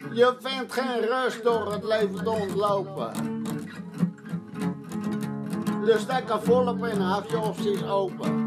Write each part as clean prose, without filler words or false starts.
Je vindt geen rust door het leven te ontlopen. Dus denk er volop in, houd je opties open.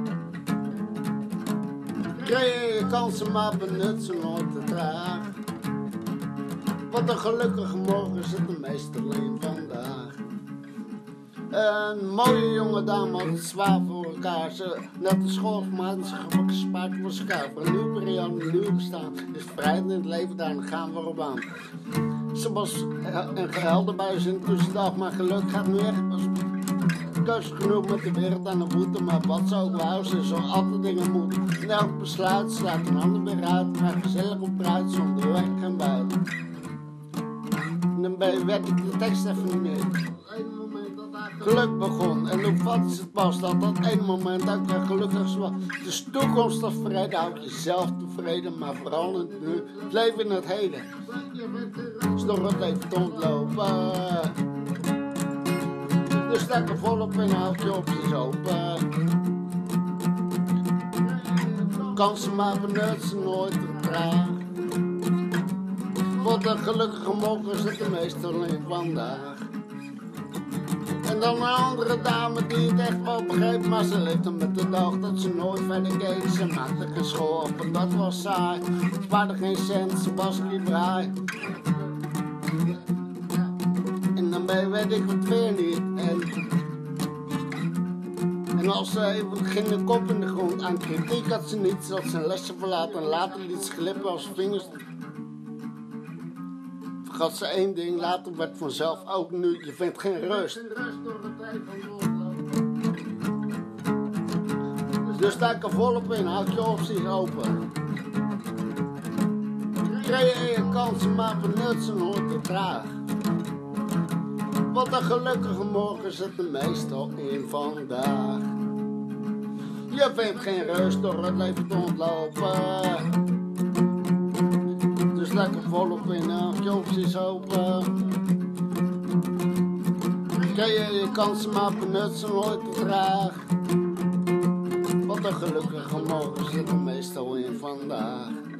Creëer je kansen, maar benut ze nooit te traag. Wat een gelukkige morgen is het de meestal in vandaag. Een mooie jonge dame had het zwaar voor elkaar. Ze net de school gemaakt, ze gebakken spaak voor elkaar. Voor een nieuwe periode, een nieuw bestaan. Is vrijheid in het leven, daar gaan we erop aan. Ze was een gehelder bij zijn tussendag, maar geluk gaat nu echt pas. Keus genoeg met de wereld aan de voeten, maar wat ze ook wou, ze zo altijd dingen moet. En elk besluit slaat een ander weer uit, maar gezellig op eruit zonder werk en buiten. En dan werd ik de tekst even niet meer. Geluk begon en hoe vat is het pas dat ene moment ook weer gelukkig was. Dus toekomst of vrede, houd jezelf tevreden, maar vooral in het nu, het leven in het heden. Dus door het leven te ontlopen. Dus stek er volop in, houd je opties open. Kansen maar benut ze nooit te traag. Wat een gelukkige morgen zit er meestal in vandaag. En dan een andere dame die het echt wel begreep, maar ze leefde met de dag dat ze nooit verder keek. Ze maakte geen school op en dat was saai. Spaarde geen cent, ze was niet braai. En dan weet ik het weer niet. En als ze even ging de kop in de grond, aan kritiek had ze niets, dat ze een lesje verlaten en later liet ze glippen als vingers. Vergat ze één ding, later werd vanzelf ook nu, je vindt geen rust. Dus sta ik er volop in, houd je opties open. Creëer je kansen, maar benut ze nooit te traag. Wat een gelukkige morgen zit er meestal in vandaag. Je vindt geen rust door het leven te ontlopen. Dus lekker volop in, houd je opties open. Creëer je kansen, maar benut ze nooit te traag. Wat een gelukkige morgen zit er meestal in vandaag.